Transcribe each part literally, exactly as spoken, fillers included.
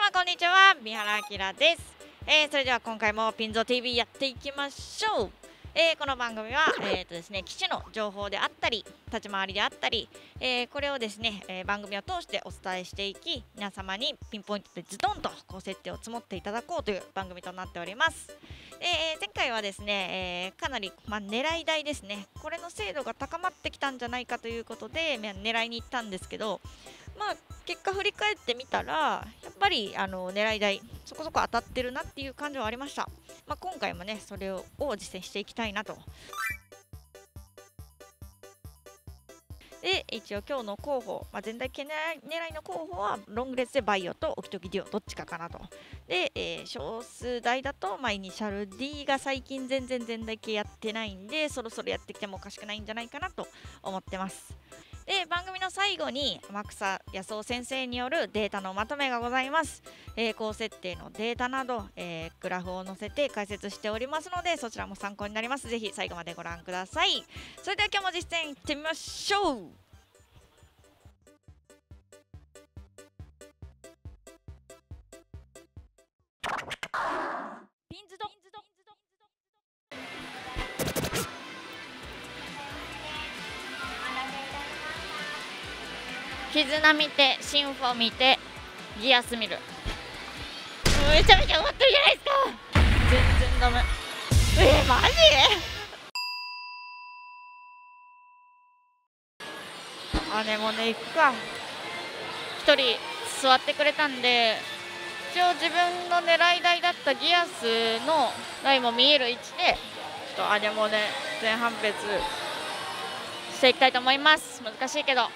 もこんにちは、三原明です。えー、それでは今回もピンゾー ティーブイ やっていきましょう。えー、この番組は、えーとですね、機種の情報であったり立ち回りであったり、えー、これをですね、えー、番組を通してお伝えしていき、皆様にピンポイントでズドンと高設定を積もっていただこうという番組となっております。えー、前回はですね、えー、かなり、まあ、狙い台ですね、これの精度が高まってきたんじゃないかということで、まあ、狙いに行ったんですけど、まあ、結果振り返ってみたらやっぱりあの狙い台そこそこ当たってるなっていう感じはありました。まあ、今回もねそれを実践していきたいなと。で一応今日の候補、まあ、全体狙いの候補はロングレスでバイオとオキトキデュオどっちかかなと。で、えー、少数台だと、まあ、イニシャル D が最近全然全体系やってないんでそろそろやってきてもおかしくないんじゃないかなと思ってます。で番組の最後に天草康夫先生によるデータのまとめがございます。えー、高設定のデータなど、えー、グラフを載せて解説しておりますのでそちらも参考になります。ぜひ最後までご覧ください。それでは今日も実践いってみましょう。ピンズド絆見てシンフォ見てギアス見る。めちゃめちゃ埋まってるじゃないですか。全然ダメ。えー、マジあねもうね行くか。一人座ってくれたんで一応自分の狙い台だったギアスの台も見える位置でちょっとあれもね前半別していきたいと思います。難しいけど。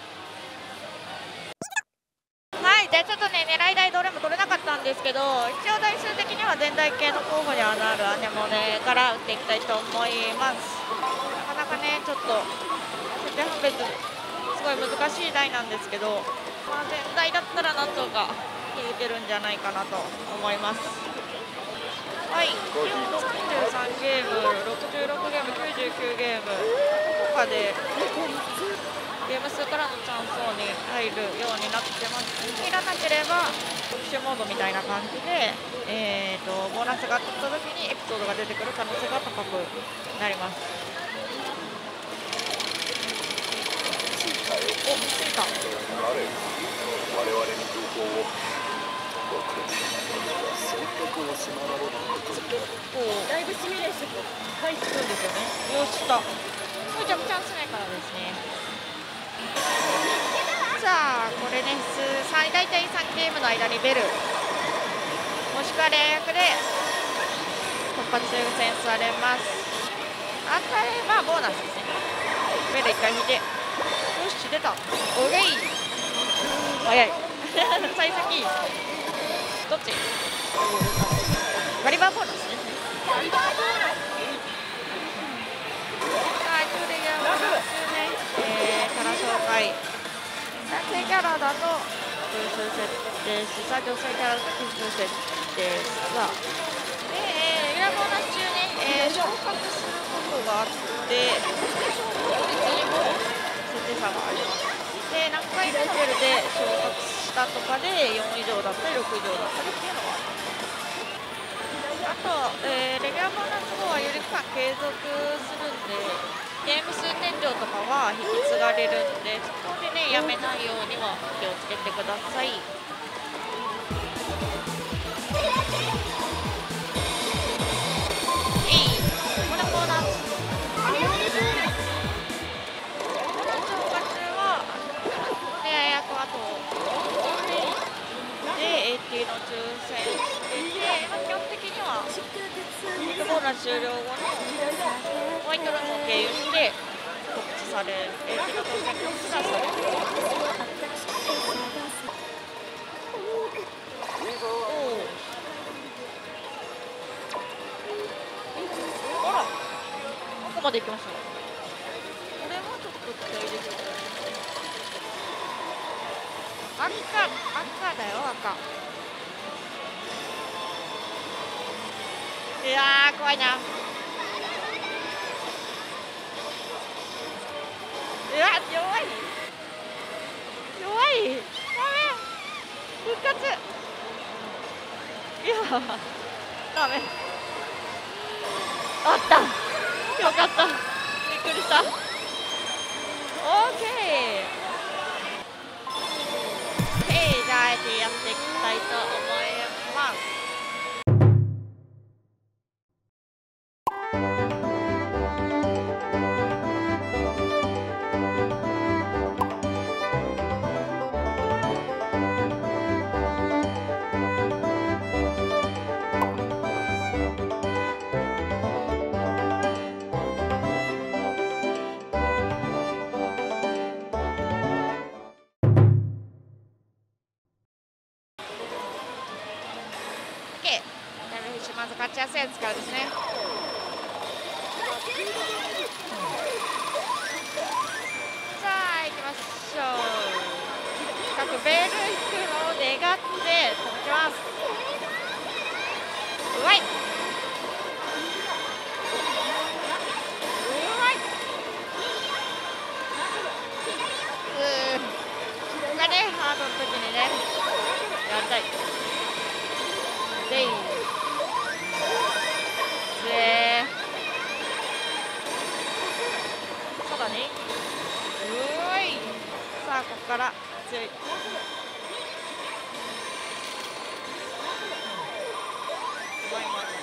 はい、じゃあちょっとね狙い台どれも取れなかったんですけど一応台数的には全体系の候補にはなるアネモネから打っていきたいと思います。なかなかねちょっと前半別すごい難しい台なんですけど、まあ、全体だったらなんとか気づけるんじゃないかなと思います。はい、今日ろくじゅうさんゲームろくじゅうろくゲームきゅうじゅうきゅうゲームどこかでゲーム数からのチャンスゾーンに入るようになってます。入らなければ特殊モードみたいな感じで、えー、とボーナスが当たった時にエピソードが出てくる可能性が高くなります。お、ついた。我々に情報をだいぶシミュレーションが入ってるんですよね。よしとめちゃくちゃチャンス目からですね。さあこれね最大体さんゲームの間にベルもしくは連役で突破抽選されます。当たればボーナスですね。ベルいっかい引いてよし出た。オレイ早い幸先どっちガリバーボーナスですね。ガリバーボーナスさあ一応レギュラーボーナス中ね、えー、から紹介男性キャラだと偶数設定しさ女性キャラだと奇数設定さで、えー、レギュラーボーナス中ね、えー、昇格することがあって効率にも設定差があります。で何回レベルで昇格したとかでよん以上だったりろく以上だったりっていうのがあります。あと、えー、レギュラーボーナス後はより期間継続するんでゲーム数天井とかは引き継がれるんでそこでねやめないようには気をつけてください。の抽選してて、まあ、基本的にはビッグボーナス終了後のホワイトルームを経由して告知され、エーティーの当選告知がされる。あら、ここまで行きました。これもちょっと期待できる。赤、赤だよ、赤。いやー怖いな。うわ弱い弱い。ダメ復活ダメ。あった。よかった。びっくりした。オーケー。オーケー、じゃああえてやっていきたいと思います。まず勝ちやすいやつからですね。さあ行きましょう。各ベル引くのを願って飛びます。うまい。うまい。うーここがねハードの時にねやりたい。でいでそうだね。うーい。さあここから強い。うまいうまいうまい。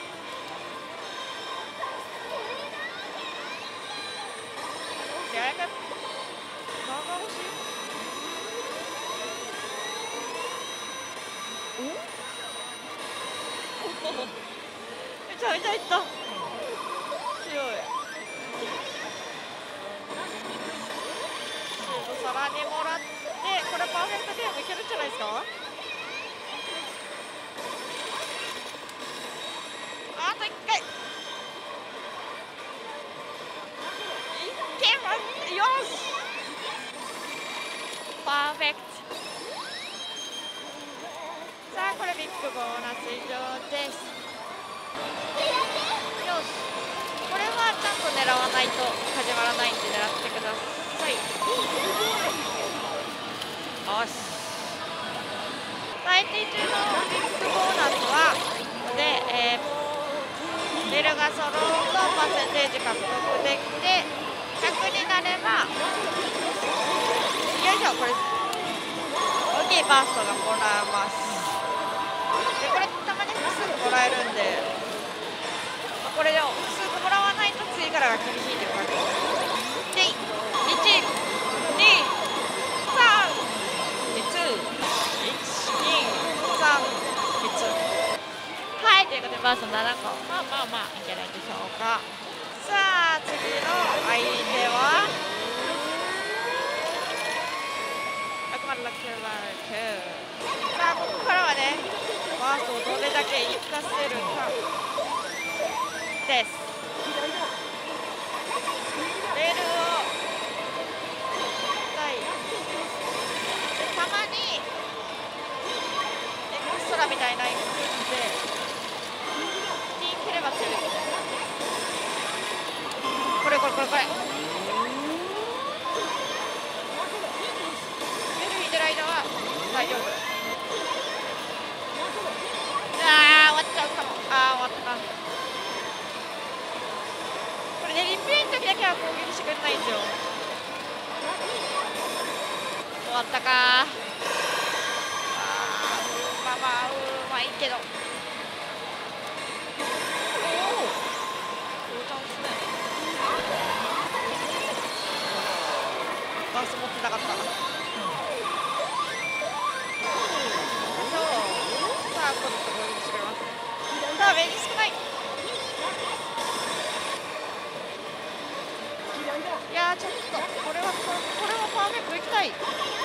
やらか長押しおめちゃめちゃいった。強い。さらにもらってこれパーフェクトゲームいけるんじゃないですか。あといっかいいけます。よしパーフェクト。さあこれビッグボーナス以上です。よしこれはちゃんと狙わないと始まらないんで狙ってください。よし最低中のビッグボーナスはで、えー、ベルが揃うとパーセンテージ獲得できてひゃくになればよいしょこれ大きいバーストがもらえます。でこれたまに複数もらえるんでこれでも複数もらわないと次からが厳しいという感じでいち、に、さん、いち、に、さん、いちはいということでバーストななこまあまあまあいけないでしょうか。さあ次の相手はろくまるろくまるきゅう。さあここからはねバーストをどれだけ活かせるかです。レールをたいたまにエクストラみたいなインクでピン切れば強いですね。これこれこれこれベル引いてる間は大丈夫。あー終わっちゃうかも。あー終わったな。これねリプレイの時だけは攻撃してくれないんですよ。終わったかー。あーまあまあうまいけどおおチャンスね。バース持ってなかった。そうさあ今度攻撃してくれますね。さあベンジ少ない。いやーちょっとこれはこれこれはパーフェクトいきたい。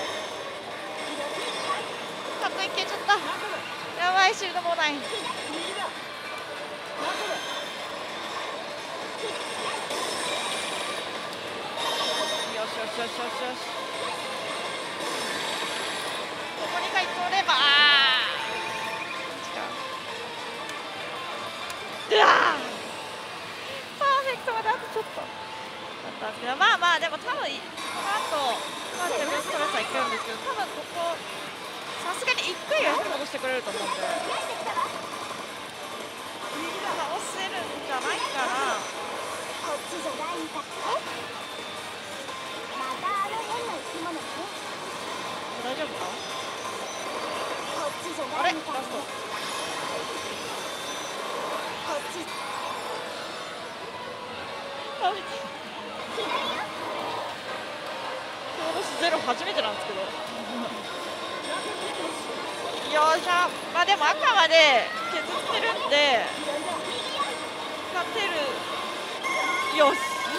カットいけちゃった。やばいシールドもない。よしよしよしよしよし。ここにかい取ればあーうわーパーフェクトまであとちょっとだったんですけどまあまあでも多分この後まあセブンストレスはいけるんですけど多分ここさすがにいっかいは戻してくれると思うんでないかな。 こっちじゃないんか。またあの変な生き物ね。 大丈夫か。 こっちじゃあれラスないんか。 ト。 こっち。 ダメだ。ロスゼロ初めてなんですけど。よっしゃ。まあでも赤まで削ってるんで勝てる。よし。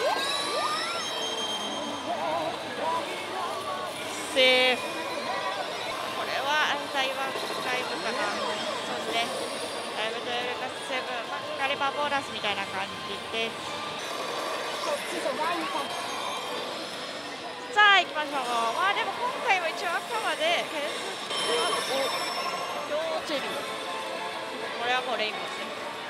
セーフ。これはタイワンタイムかな。そうですね。タイムというかセブン、まあ、ガリバーボーナスみたいな感じです。 こっちじゃないんか。 さあ行きましょう。まあでも今回も一応赤まで削ってはお両チェリー。これはもうレインボーですね。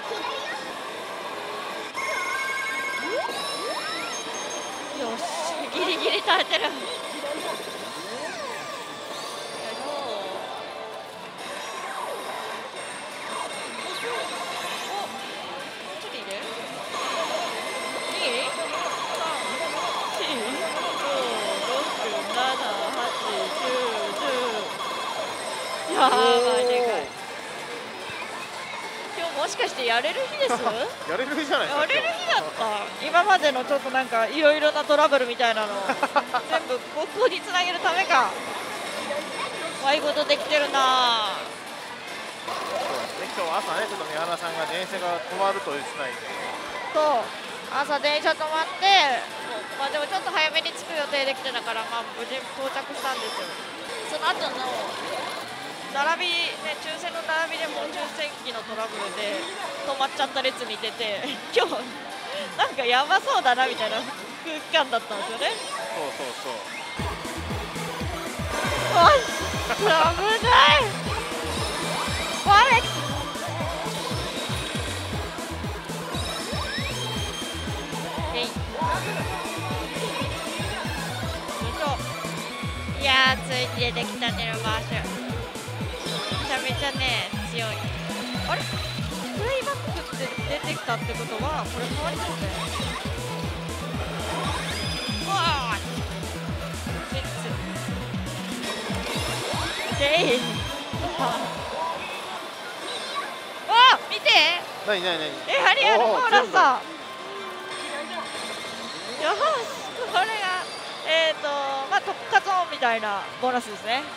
よし、ギリギリ耐えてる。やばいでかい。今日もしかしてやれる日です？ やれる日じゃないですか。 やれる日だった。今までのちょっとなんかいろいろなトラブルみたいなのを全部ここにつなげるためか。ワイゴトできてるな。 そうですね。今日朝ねちょっと三原さんが電車が止まると言ってないんで。 そう。朝電車止まって、まあでもちょっと早めに着く予定できてたからまあ無事到着したんですよ。その後の並び、ね、抽選の並びでも抽選機のトラブルで止まっちゃった列見てて今日なんかやばそうだなみたいな空気感だったんですよね。 そうそうそう。 おい危ないワレックスえいよいしょ。いやーついに出てきたねルマーシュ。めちゃめちゃね強い。あれプレイバックって出てきたってことはこれ変わりますね。うわーでいわー見てなになになに。 えハリアルボーナスだ。よしこれがえっ、ー、とまあ特化ゾーンみたいなボーナスですね。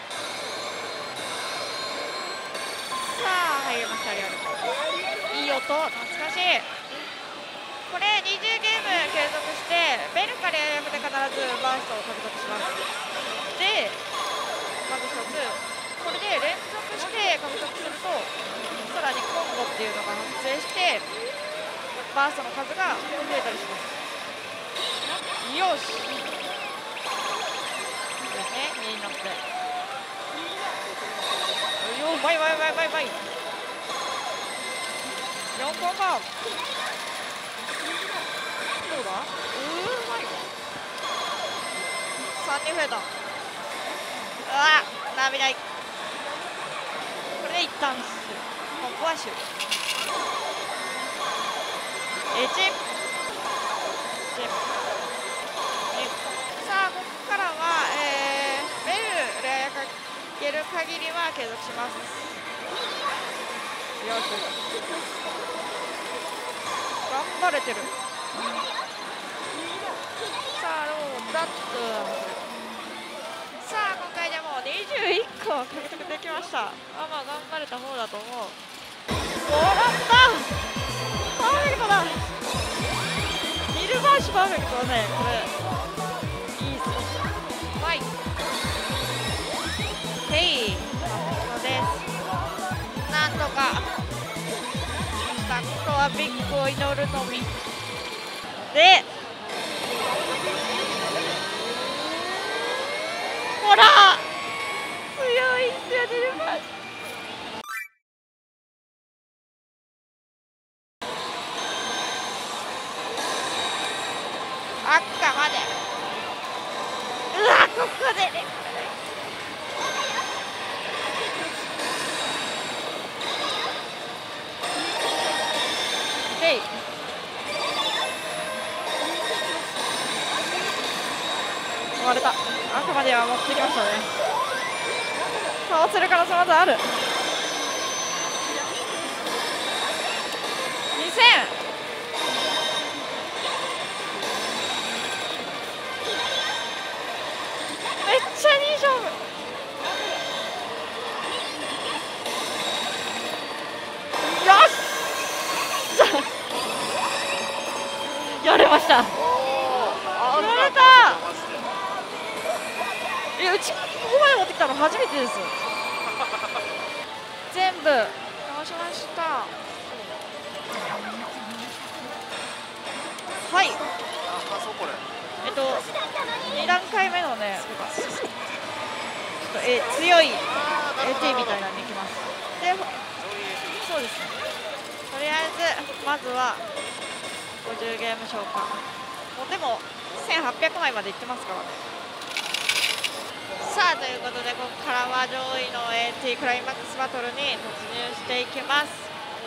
さあ入りました。リアルいい音懐かしい。これにじゅうゲーム継続してベルかレア役で必ずバーストを獲得します。でまずひとつこれで連続して獲得するとさらにコンボっていうのが発生してバーストの数が増えたりします。よしですねにになってようまいまいまいまいまいよんコンボどうだうーまいさんに増えた。うわ涙いこれで一旦コンボは終了。いちさあここからは、えー、ベルレア役かける限りは継続します。よし頑張れてる。さあローダットさあ今回でもにじゅういっこ獲得できました。あまあ頑張れた方だと思う。もらったパーフェクトだ。ミルバーシュパーフェクトはねこれいいっすよ。はいヘイそうですなんとかしたことはビッグを祈るのみでほら強いっすよねルマーシュ。赤までうわここでねで割れた。あくまでは持ってきましたね。倒せる可能性まだある。にせん。めっちゃいい勝負。よっしゃやれました。やれた。いや、うちここまで持ってきたの初めてです。全部倒しました。はい。えっとに段階目のね、ちょっとえ強い エーティー みたいなのに行きます。で、そうですね。とりあえずまずはごじゅうゲーム消化。もうでもせんはっぴゃくまいまでいってますからね。さあということで、ここからは上位の エーティー クライマックスバトルに突入していきます。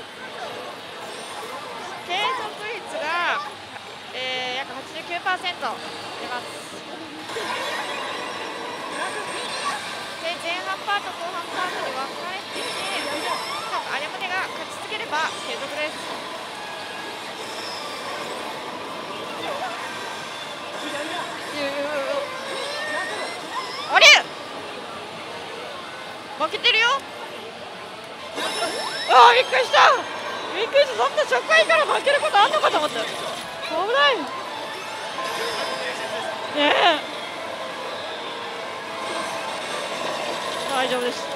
継続率が、えー、約 はちじゅうきゅうパーセント 出ます。で、前半パート後半パートに分かれていて、アネモネが勝ち続ければ継続です。あれ負けてるよ。ああ、びっくりした。びっくりした。そんな初回から負けることあんのかと思った。危ないねえ。大丈夫でした。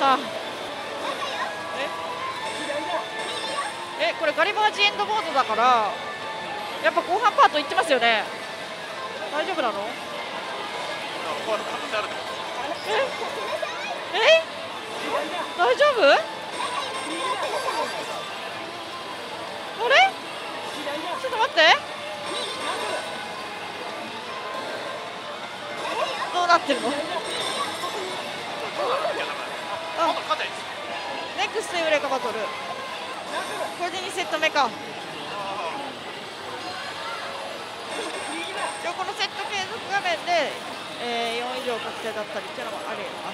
ええ、これガリバージエンドボードだからやっぱ後半パートいってますよね。大丈夫なの？ええ大丈夫？あれ？ちょっと待って。どうなってるの？あ、ネクストエウレカバトル。これでにセット目か。このセット継続画面で、えー、よん以上確定だったりっていうのもあります。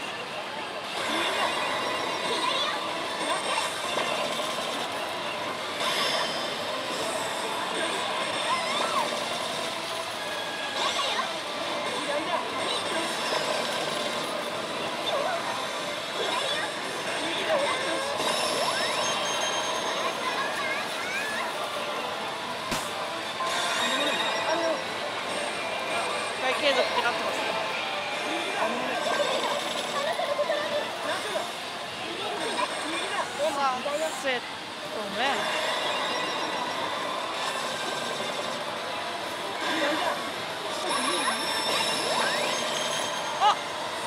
継続ってなってます。さんセット目。あっ、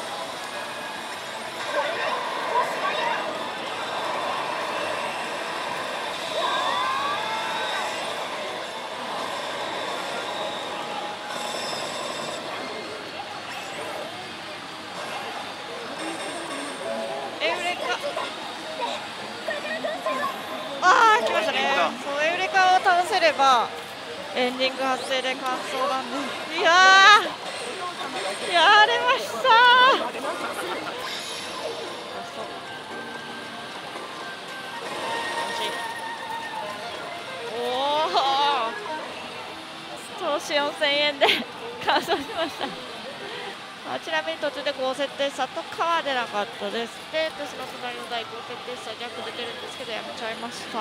あー来ましたね。そうエウレカを倒せればエンディング発生で完走なんで、いやーやれましたー。おお投資よんせんえんで完走しました。あちなみに途中で高設定差とかは出なかったです。で、私の隣の台高設定差逆出てるんですけどやめちゃいました。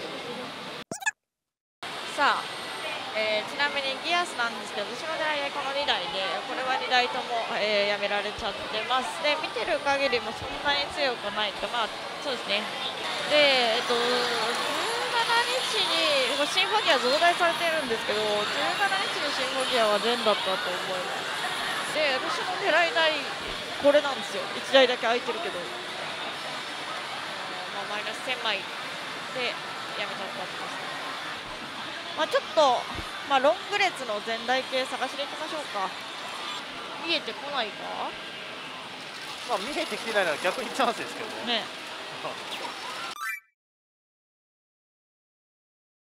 さあ、えー、ちなみにギアスなんですけど、私の台このにだいで、これはにだいとも、えー、やめられちゃってます。で、見てる限りもそんなに強くないと、まあそうですね。で、えっとじゅうしちにちにシンフォギア増大されてるんですけど、じゅうしちにちにシンフォギアは全だったと思います。で、私の狙い台これなんですよ。いちだいだけ空いてるけど、まあ、マイナスせんまいでやめちゃったんです。まあ、ちょっと、まあ、ロング列の全台形探しに行きましょうか。見えてこないか。 まあ見えてきてないなら逆にチャンスですけどね。 ね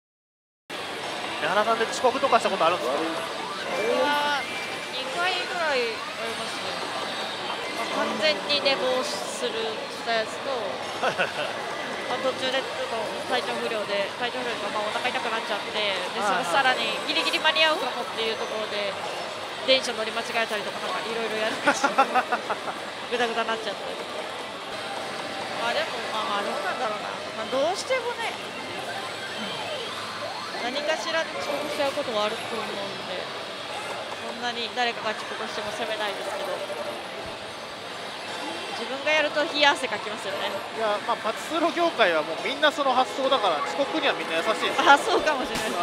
矢原さんで遅刻とかしたことあるんですか？ 僕はにかいぐららいありますね。まあ、完全に寝坊するしたやつと、まあ、途中でちょっと体調不良で体調不良とか、まあ、お腹痛くなっちゃって、でそのさらにギリギリ間に合うかもっていうところで電車乗り間違えたりとか、なんかいろいろやるんですよ。ぐだぐだになっちゃって。まあでもまあまあどうなんだろうな、まあ、どうしてもね何かしらで遅刻しちゃうことはあると思うんで、そんなに誰かが遅刻しても責めないですけど、自分がやると冷や汗かきますよね。 いや、まあ、パチスロ業界はもうみんなその発想だから、遅刻にはみんな優しいですよ。 あ、そうかもしれないですね。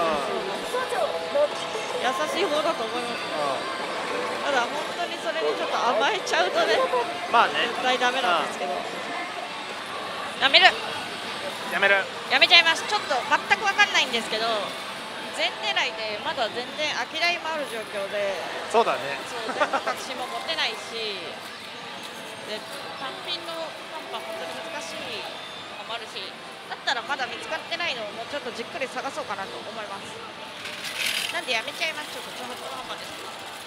優しい方だと思います。ただ本当にそれにちょっと甘えちゃうとね、 まあね、 絶対ダメなんですけど。やめる。 やめる。 やめちゃいます。ちょっと全く分かんないんですけど、全狙いでまだ全然空き台もある状況で、 そうだね。 そう全部確信も持ってないし、で単品のカンパ本当に難しいのもあるし、だったらまだ見つかってないのをもうちょっとじっくり探そうかなと思います。なんでやめちゃいます。ちょっと挑発のハンマーです。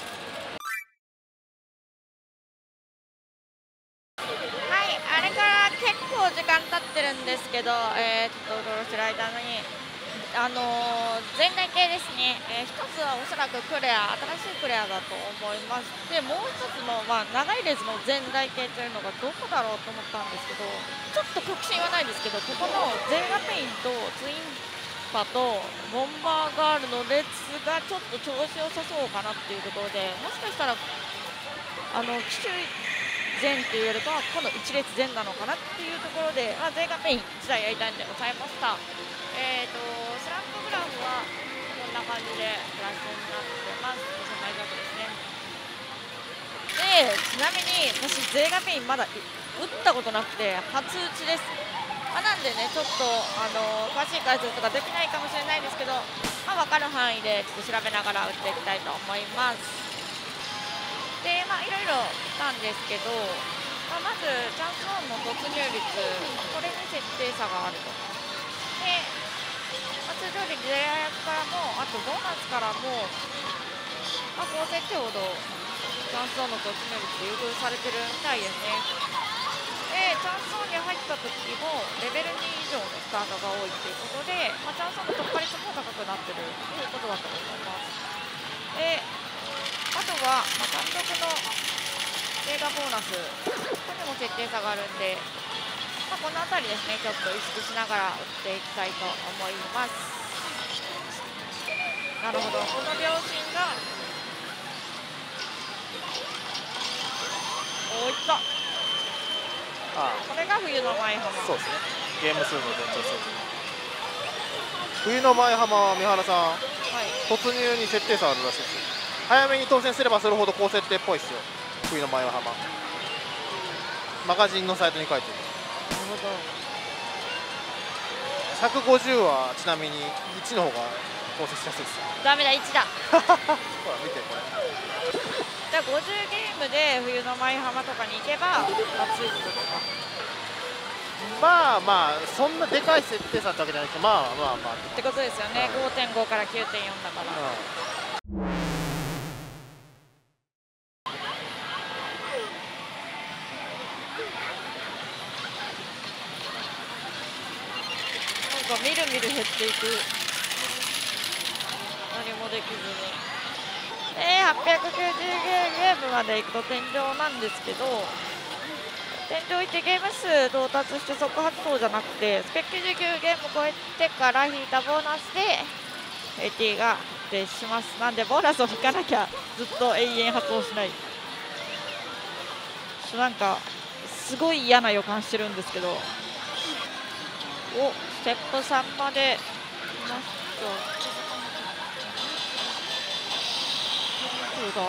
はい、あれから結構時間経ってるんですけど、えー、っとうろうろしてる間に、あのー、全体系ですね、えー、一つはおそらくクレア、新しいクレアだと思います。でもう一つの、まあ、長い列の全体系というのがどこだろうと思ったんですけど、ちょっと確信はないですけど、ここのゼーガペインとツインパとボンバーガールの列がちょっと調子良さそうかなっていうところで、もしかしたらあの機種前って言えると今度いち列前なのかなっていうところで、まあ、ゼーガペインいちだいやりたいんで抑えました。えーとスランプグラフはこんな感じでプラスになってます。ごせんまい弱ですね。でちなみに私ゼーガペインまだ打ったことなくて初打ちです。まあ、なんでねちょっとあの詳しい解説とかできないかもしれないですけど、まあ、分かる範囲でちょっと調べながら打っていきたいと思います。でまあいろいろしたんですけど、まあ、まずチャンスゾーンの突入率、これに設定差があると。で、まあ、通常でレア役からも、あとボーナスからも、まあ、高設定ほどチャンスゾーンの突入率優遇されてるみたいですね。でチャンスゾーンに入った時もレベルに以上のスタートが多いということで、まあ、チャンスゾーンの突破率も高くなってるということだと思います。であとは、まあ、単独の映画ボーナス、ここにも設定差があるんで、まあ、この辺りですね、ちょっと意識しながら打っていきたいと思います。なるほど、この両親が、おー、いった。 ああ、 これが冬の舞浜。 そうですね。ゲーム数の前兆数。冬の舞浜は三原さん、はい、突入に設定差あるらしいですよ。早めに当選すればするほど高設定っぽいですよ。冬の舞浜。マガジンのサイトに書いてる。 なるほど。 ひゃくごじゅうはちなみにいちの方が構成しやすいです。 ダメだ、いちだ。 ほら見てこれ。 じゃあごじゅうゲームで冬の舞浜とかに行けば熱いってことか。 まあまあそんなでかい設定差ってわけじゃないけど、まあまあまあってことですよね。ごてんご から きゅうてんよん だから。うん、なんかみるみる減っていく。何もできずに。えー、はっぴゃくきゅうじゅうゲームまで行くと天井なんですけど、天井行ってゲーム数到達して即発動じゃなくて、スペックきゅうじゅうきゅうゲーム超えてから引いたボーナスで エーティー が発生します。なんでボーナスを引かなきゃずっと永遠発動しない。なんかすごい嫌な予感してるんですけど、おステップさんまで来ました。どうだ。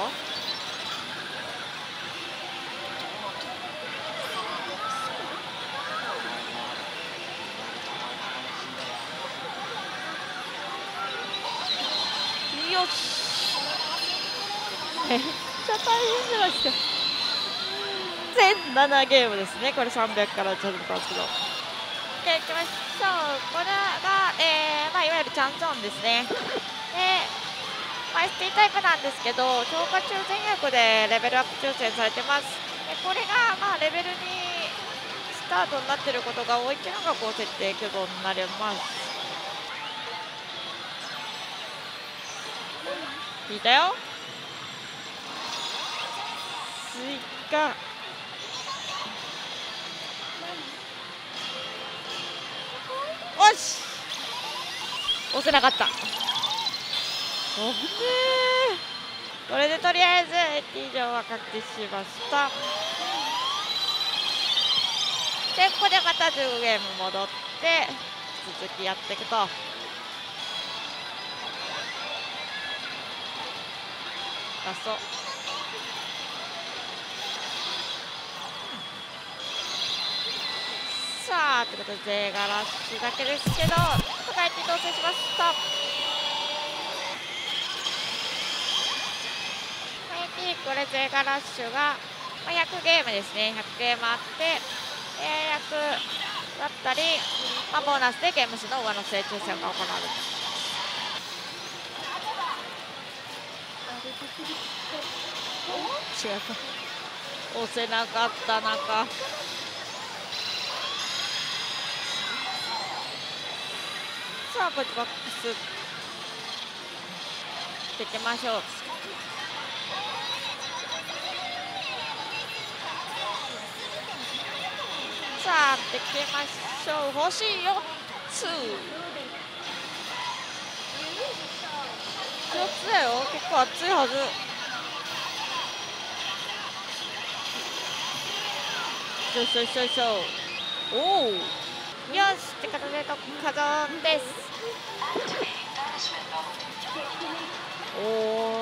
よし、めっちゃ大変じゃないですか。全ななゲームですね。これさんびゃくからちょっとたんですけど、じゃあいきましょう。これが、えーまあ、いわゆるチャンゾーンですね。でまあ、エスティー タイプなんですけど、強化抽選薬でレベルアップ抽選されてます。でこれがまあレベルにスタートになっていることが多いっていうのがこう設定挙動になります。引いたよ。追加。よし、押せなかった。おっこれでとりあえずエティ以上は確定しました。でここでまたじゅうごゲーム戻って続きやっていくと。ラストさあということでゼーガラッシュだけですけど抱えて当選しました。これゼーガラッシュがひゃくゲームですね。ひゃくゲームあってひゃくだったり、まあ、ボーナスでゲーム数の上乗せ抽選が行われる。違った押せなかった中さあこっちバックスしていきましょう。さあできましょう。欲しいよっつよっつだよ。結構熱いはず。よいしょよいしょよいしょ。おおよしって形で特化ゾーンです。おお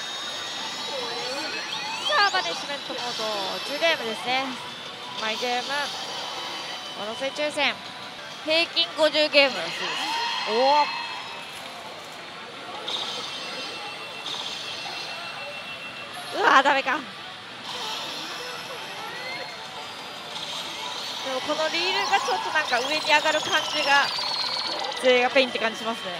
さあバネシメントモードじゅうゲームですね。毎ゲームボーナス抽選平均ごじゅうゲームらしいです。おおうわーダメか。でもこのリールがちょっとなんか上に上がる感じがゼーガペインって感じしますね。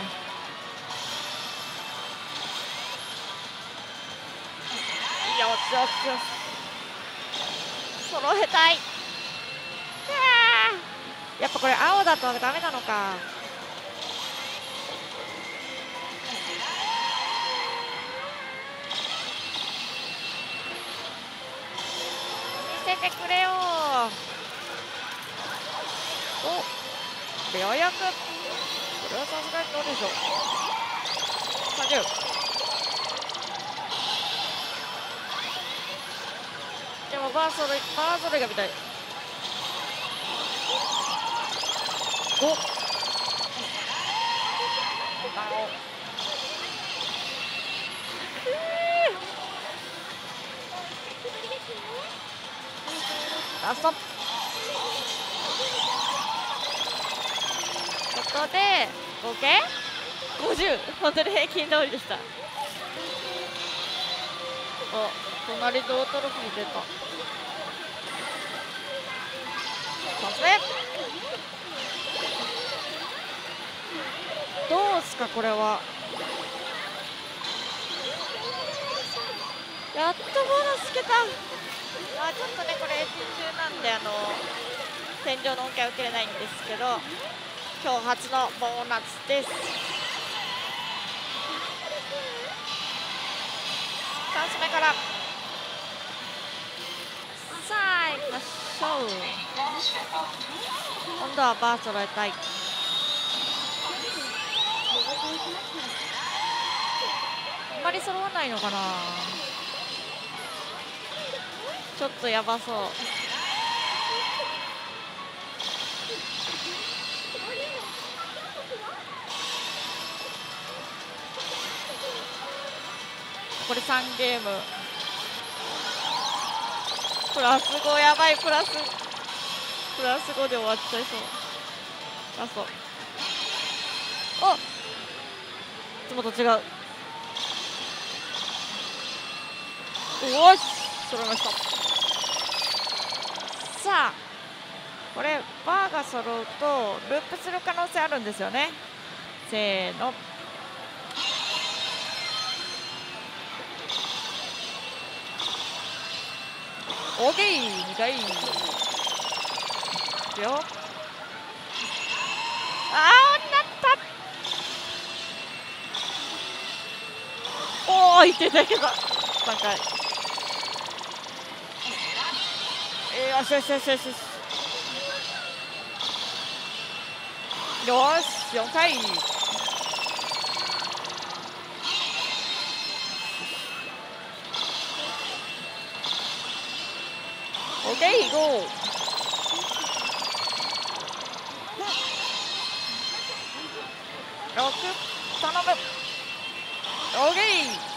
よしよしよし揃えたい。やっぱこれ青だとダメなのか。見せてくれよ。おようやくこれはさすがにどうでしょう。さんじゅうでもバーソルバーソルが見たい。おラストことで合計ごじゅう本当に平均通りでした。お隣でオートロフィー出た。さすがどうすかこれは。やっとボーナスつけた。あちょっとねこれ演習中なんであの天井の恩恵は受けれないんですけど今日初のボーナスです。さんつめからさあ行きましょう。今度はバー揃えたい。あんまり揃わないのかな。ちょっとやばそう。これさんゲームプラスごやばい。プラスプラスごで終わっちゃいそう。ラストおっいつもと違う。おし揃いました。さあこれバーが揃うとループする可能性あるんですよね。せーのオーケーにかいいくよ。あーなったおおいってたけどさんかいえー、よしよしよしよしよしよしよんかいオッケーゴーろく頼むオッケー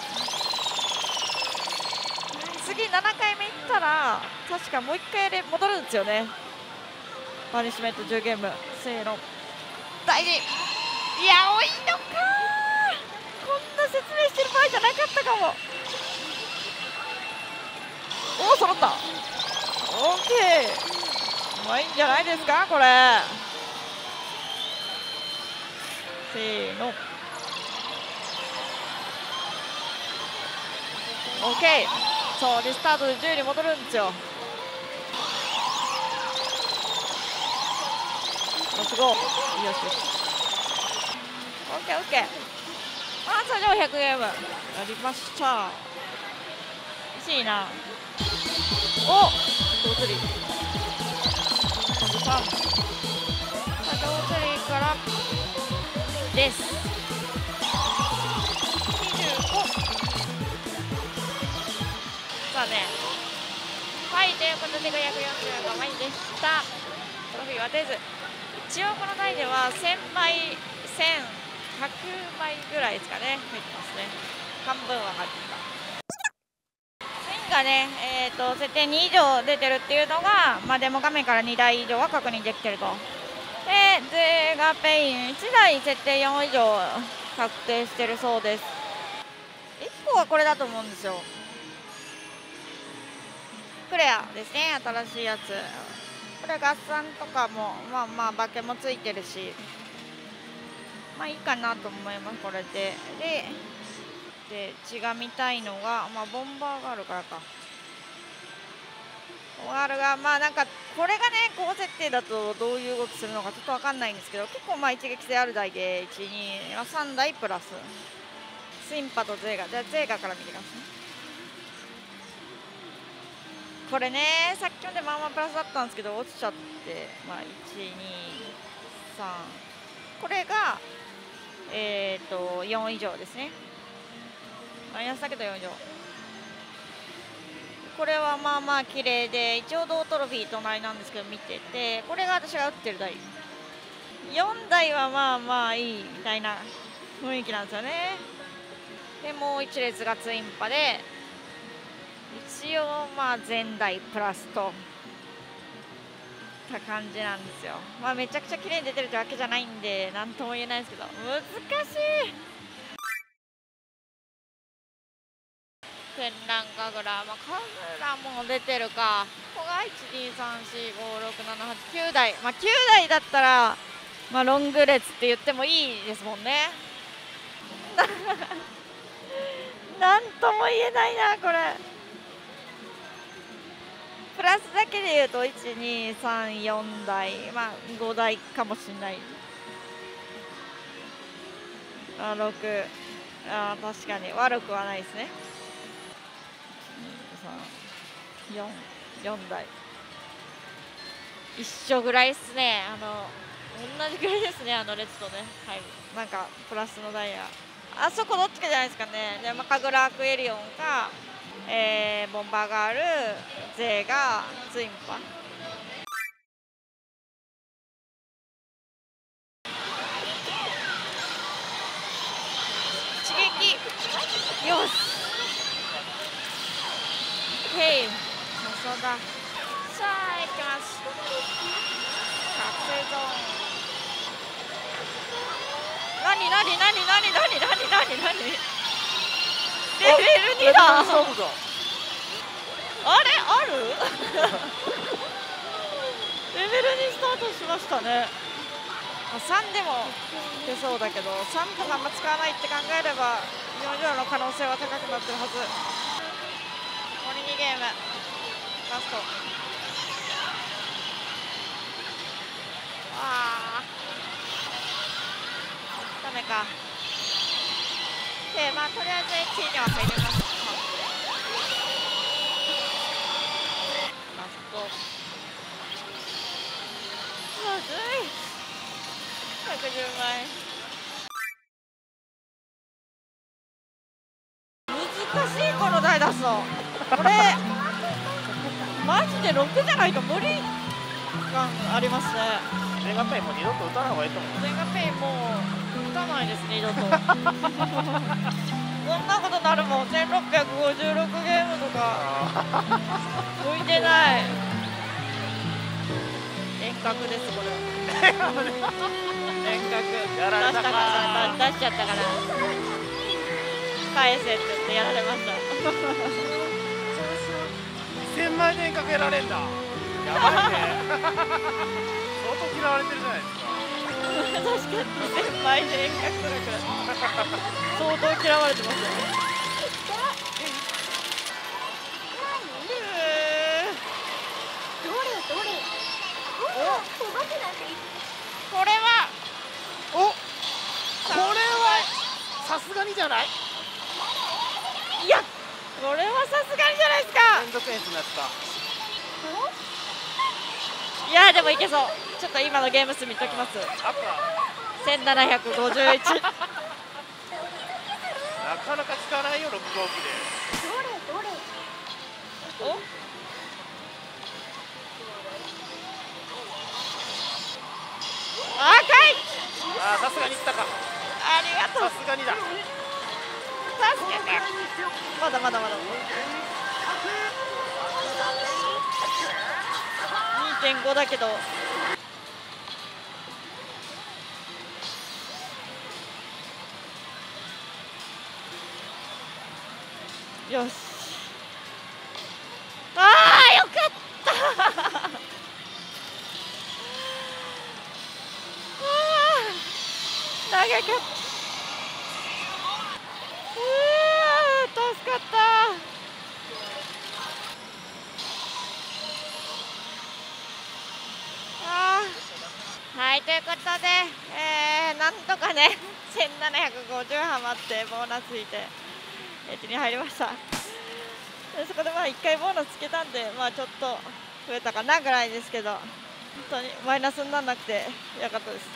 次ななかいめいったら確かもういっかいで戻るんですよね。パニッシュメントじゅうゲームせーの第二いや多いのかこんな説明してる場合じゃなかったかも。おお揃ったオッケーうまいんじゃないですかこれ。せーのオッケーそうリスタートでじゅうに戻るんですよ。よしゴーよしよしオッケーオッケーあー最上ひゃくゲームやりました。いいなおっドーツリーさんドーツリーからですにじゅうごさあねはいということでごひゃくよんじゅうごまいでした。トロフィーは出ず一応この台ではせんまいせんひゃくまいぐらいですかね入ってますね。半分は入ってたスインがねえー、と設定に以上出てるっていうのが、まあ、デモ画面からにだい以上は確認できてると。でゼガペインいちだい設定よん以上確定してるそうです。いっこはこれだと思うんですよ。クレアですね新しいやつ。これ合算とかもまあまあ化けもついてるしまあいいかなと思いますこれで。でで血が見たいのがまあボンバーがあるからか。ボンバーガールがまあなんかこれがね高設定だとどういう動きするのかちょっと分かんないんですけど結構まあ一撃性ある台でいちにさんだいプラスシンパとゼーガじゃあゼーガから見てみますね。これねさっきまでまあまあプラスだったんですけど落ちちゃってまあいちにさんこれがえっとよん以上ですね。マイナスだけどよん以上これはまあまあ綺麗で一応同トロフィー隣なんですけど見ててこれが私が打ってる台よんだいはまあまあいいみたいな雰囲気なんですよね。でもういち列がツインパで一応まあ全台プラスとた感じなんですよ。まあめちゃくちゃ綺麗に出てるってわけじゃないんで何とも言えないですけど難しい。天覧神楽、まあ、神楽も出てるか。ここがいちにさんしごろくななはちきゅうだい、まあ、きゅうだいだったら、まあ、ロング列って言ってもいいですもんね。なんとも言えないなこれ。プラスだけで言うといちにさんよんだいまあごだいかもしれない。あろくあ確かに悪くはないですね。よん、よんだい一緒ぐらいですね。あの同じぐらいですねあの列とね。はいなんかプラスのダイヤあそこどっちかじゃないですかね。で、まあ、カグラアクエリオンか、えー、ボンバーガールゼーがツインパ刺激よしヘイそうださあ行きます。覚醒ゾーン何何何何何何何何レベルにだ。あれあるレベルにスタートしましたね。さんでも出そうだけどさんとかあんま使わないって考えればよん以上の可能性は高くなってるはず。残りにゲームラスト。ああダメか。でまあとりあえずいちいには入れます。ラストむずい。ひゃくじゅうまい難しいこの台出すの。これマジでろくじゃないと無理感ありますね。 メガペイもう二度と打たない方がいいと思う。 メガペイもう打たないですね二度と。こんなことなるもん。せんろっぴゃくごじゅうろくゲームとか向いてない。遠隔ですこれ。遠隔やられたか出しちゃったかな。返せって言ってやられました。 せんまいで遠隔やられんだ。やばいね。相当嫌われてるじゃないですか。 確かににせんまいで遠隔するから相当嫌われてますよね。 どれどれ。おお、飛ばすなんて。 これはお、これはさすがにじゃない？ いやこれはさすがにじゃないですか。 連続演出のやつか。 いやでもいけそう。ちょっと今のゲーム数見ときます。せんななひゃくごじゅういち。 なかなか聞かないよろく号機で。 どれどれ。 お赤い。 ああさすがに来たか。 ありがとう。 さすがにだ。 助けて。まだまだまだ。にてんご だけど。よし。ああよかったあ長かった。うわ助かった。あはいということで、えー、なんとかねせんななひゃくごじゅうはまってボーナスついて手に入りました。でそこでまあいっかいボーナスつけたんでまあちょっと増えたかなぐらいですけど本当にマイナスにならなくてよかったです。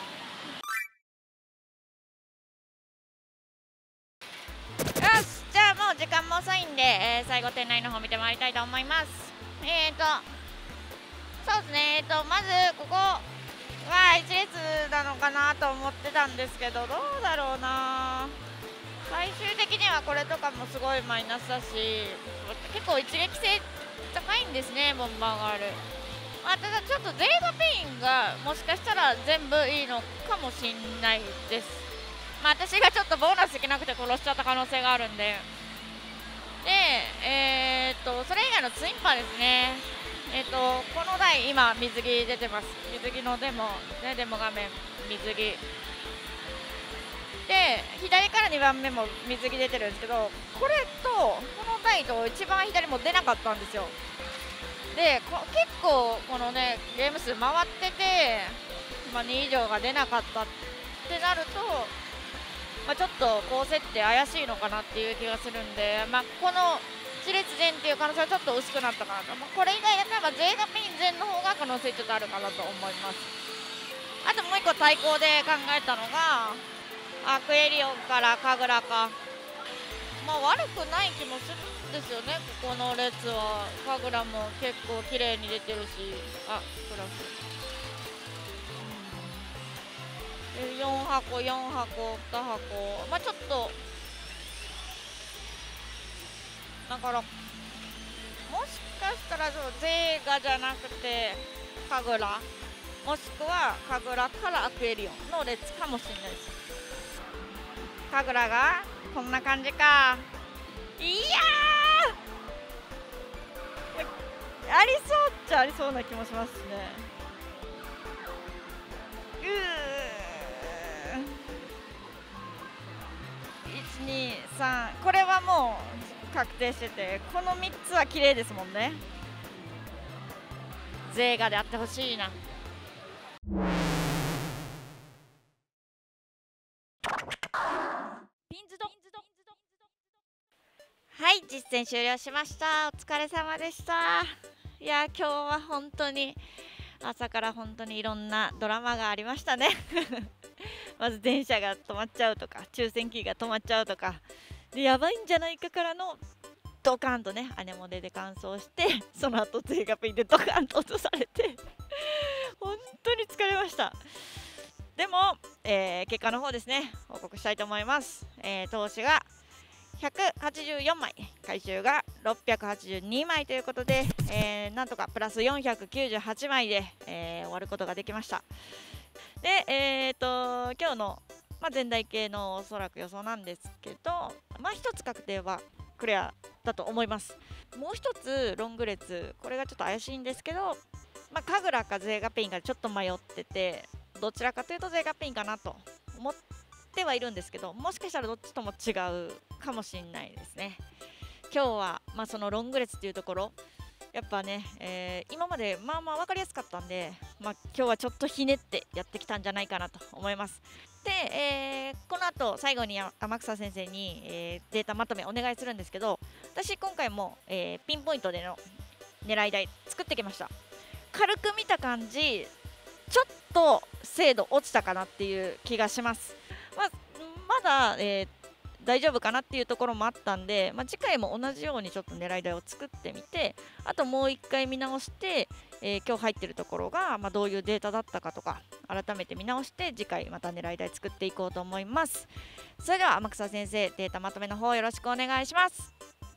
よしじゃあもう時間も遅いんで、えー、最後店内の方見てまいりたいと思います。えーとそうですねえーとまずここはいち列なのかなと思ってたんですけどどうだろうな。最終的にはこれとかもすごいマイナスだし結構一撃性高いんですねボンバーガール。まあ、ただちょっとゼーガペインがもしかしたら全部いいのかもしんないです。まあ私がちょっとボーナスできなくて殺しちゃった可能性があるんで。でえー、っとそれ以外のツインパーですね。えー、っとこの台今水着出てます。水着のデモねデモ画面水着で左からにばんめも水着出てるんですけどこれとこの台と一番左も出なかったんですよ。でこ結構このねゲーム数回ってて、まあ、に以上が出なかったってなると、まあ、ちょっと高設定怪しいのかなっていう気がするんで、まあ、この一列前っていう可能性はちょっと薄くなったかなと、まあ、これ以外だったらゼーガペイン前の方が可能性ちょっとあるかなと思います。あともう一個対抗で考えたのがアクエリオンから神楽か。まあ悪くない気もするんですよねここの列は。神楽も結構綺麗に出てるしあプラスよんはこよんはこにはこまあちょっとだからもしかしたらそうゼーガじゃなくて神楽もしくは神楽からアクエリオンの列かもしれないです。神楽がこんな感じか。いやーありそうっちゃありそうな気もしますね。うーいちにさんこれはもう確定しててこのみっつは綺麗ですもんね。 ゼーガであってほしいな。ピンズドはい、実践終了しました。お疲れ様でした。いや今日は本当に朝から本当にいろんなドラマがありましたねまず電車が止まっちゃうとか、抽選機が止まっちゃうとかで、やばいんじゃないかからのドカンとね、アネモネで乾燥して、その後ゼーガピンでドカンと落とされて本当に疲れました。でも、えー、結果の方ですね、報告したいと思います。えー、投資がひゃくはちじゅうよんまい、回収がろっぴゃくはちじゅうにまいということで、えー、なんとかプラスよんひゃくきゅうじゅうはちまいで、えー、終わることができました。で、えー、と今日の、まあ、全台系のおそらく予想なんですけど、まあ一つ確定はクリアだと思います。もう一つロング列、これがちょっと怪しいんですけど、まあ、神楽かゼーガペインかちょっと迷ってて、どちらかというとゼーガペインかなと思ってはいるんですけど、もしかしたらどっちとも違うかもしれないですね。今日は、まあ、そのロング列っていうところ、やっぱね、えー、今までまあまあ分かりやすかったんで、まあ、今日はちょっとひねってやってきたんじゃないかなと思います。で、えー、この後最後に天草先生に、えー、データまとめお願いするんですけど、私今回も、えー、ピンポイントでの狙い台作ってきました。軽く見た感じ、ちょっと精度落ちたかなっていう気がします。まあ、まだ、えー大丈夫かなっていうところもあったんで、まあ、次回も同じようにちょっと狙い台を作ってみて、あともういっかい見直して、えー、今日入ってるところが、まあ、どういうデータだったかとか改めて見直して、次回また狙い台作っていこうと思います。それでは天草先生、データまとめの方よろしくお願いします。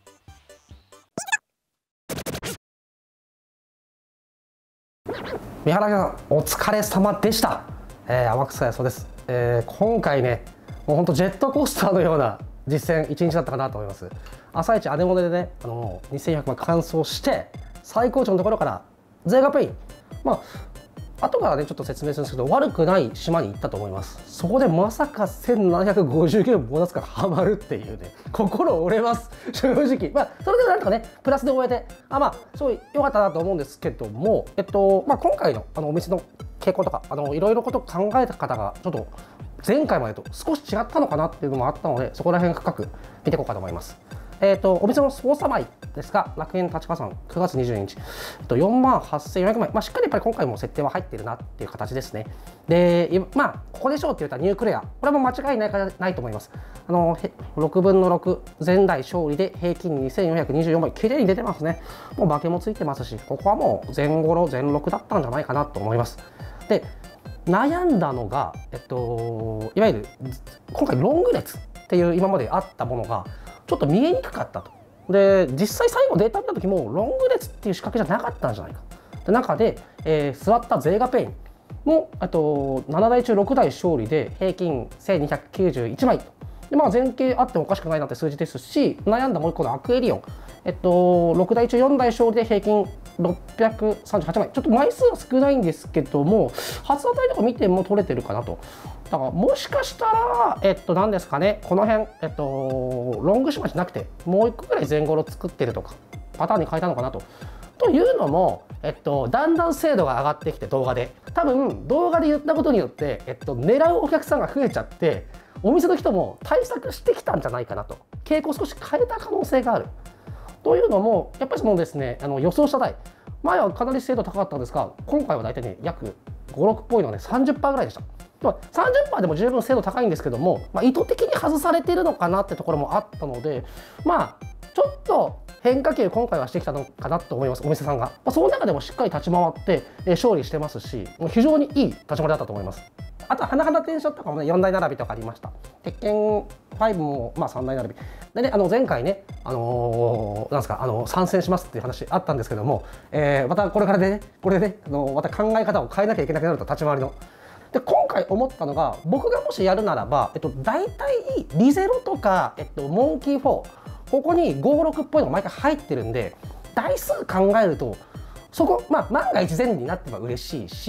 三原さんお疲れ様でした、えー、天草康夫です、えー、今回ねもうほんとジェットコースターのような実践いちにちだったかなと思います。朝一アネモネでね、あのにせんひゃくまい完走して最高潮のところからゼーガペイン、まあ後からねちょっと説明するんですけど、悪くない島に行ったと思います。そこでまさかせんななひゃくごじゅうきゅうボーナスがハマるっていうね、心折れます正直。まあそれでもなんとかねプラスで終えて、あまあすごい良かったなと思うんですけども、えっとまあ今回のあのお店の傾向とか、あのいろいろこと考えた方がちょっと前回までと少し違ったのかなっていうのもあったので、そこら辺深く見ていこうかと思います。えーと、お店の操作枚ですが、楽園立川さんくがつにじゅうににち、えっと、よんまんはっせんよんひゃくまい、まあ、しっかりやっぱり今回も設定は入ってるなっていう形ですね。で、まあ、ここでしょうって言ったらニュークレア、これはもう間違いないかないと思います。あのろくぶんのろく、前代勝利で平均にせんよんひゃくにじゅうよんまい、きれいに出てますね。もう化けもついてますし、ここはもう前ごろ、前ろくだったんじゃないかなと思います。で悩んだのが、えっと、いわゆる今回ロング列っていう今まであったものがちょっと見えにくかったと。で実際最後データ見た時もロング列っていう仕掛けじゃなかったんじゃないか。で中で、えー、座ったゼーガペインもとななだいちゅうろくだい勝利で平均せんにひゃくきゅうじゅういちまいと。でまあ前傾あってもおかしくないなって数字ですし、悩んだもう一個のアクエリオン、えっと、ろくだいちゅうよんだい勝利で平均ろっぴゃくさんじゅうはちまい、ちょっと枚数は少ないんですけども、初当たりとか見ても取れてるかなと。だからもしかしたら、えっと、何ですかね、この辺、えっと、ロング島じゃなくて、もういっこぐらい前後ろ作ってるとか、パターンに変えたのかなと。というのも、えっと、だんだん精度が上がってきて、動画で。多分、動画で言ったことによって、えっと、狙うお客さんが増えちゃって、お店の人も対策してきたんじゃないかなと。傾向を少し変えた可能性がある。というのも、やっぱりそのですね、あの予想した台、前はかなり精度高かったんですが、今回は大体ね、約ご、ろくっぽいので、ね、さんじゅっパーセントぐらいでした。さんじゅっパーセント でも十分精度高いんですけども、まあ、意図的に外されているのかなってところもあったので、まあ、ちょっと変化球、今回はしてきたのかなと思います、お店さんが。まあ、その中でもしっかり立ち回って、えー、勝利してますし、もう非常にいい立ち回りだったと思います。あと、花々テンションとかもね、よんだい並びとかありました。鉄拳ごも、まあ、さんだい並び。でね、あの前回ね、あのー、なんですか、あの参戦しますっていう話あったんですけども、えー、またこれからね、これでね、あのまた考え方を変えなきゃいけなくなると、立ち回りの。で今回思ったのが、僕がもしやるならば、えっと、大体リゼロとか、えっと、モンキーフォー、ここにご、ろくっぽいのが毎回入ってるんで、台数考えると、そこ、まあ、万が一前になってば嬉しいし、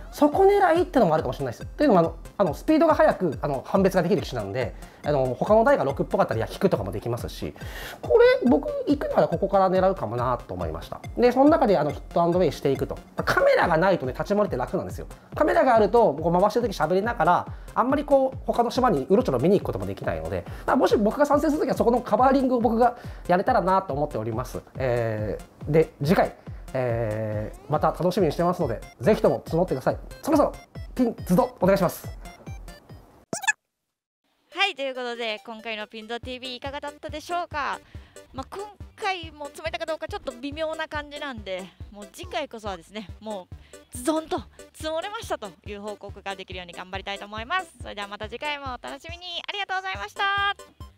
そこ狙いってのもあるかもしれないです。というのもあのあのスピードが速くあの判別ができる機種なんで、あの他の台がろくっぽかったり引くとかもできますし、これ僕行くならここから狙うかもなと思いました。でその中であのヒットアンドウェイしていくと、カメラがないとね立ち回りって楽なんですよ。カメラがあるとこう回してる時喋りながらあんまりこう他の島にうろちょろ見に行くこともできないので、まあ、もし僕が参戦する時はそこのカバーリングを僕がやれたらなと思っております。えー、で次回えー、また楽しみにしてますので、ぜひとも募ってください。そろそろピンズドお願いします。 はい、ということで今回のピンド ティーブイ いかがだったでしょうか。まあ、今回も詰めたかどうかちょっと微妙な感じなんで、もう次回こそはですね、もうズドンと積もれましたという報告ができるように頑張りたいと思います。それではまた次回もお楽しみに。ありがとうございました。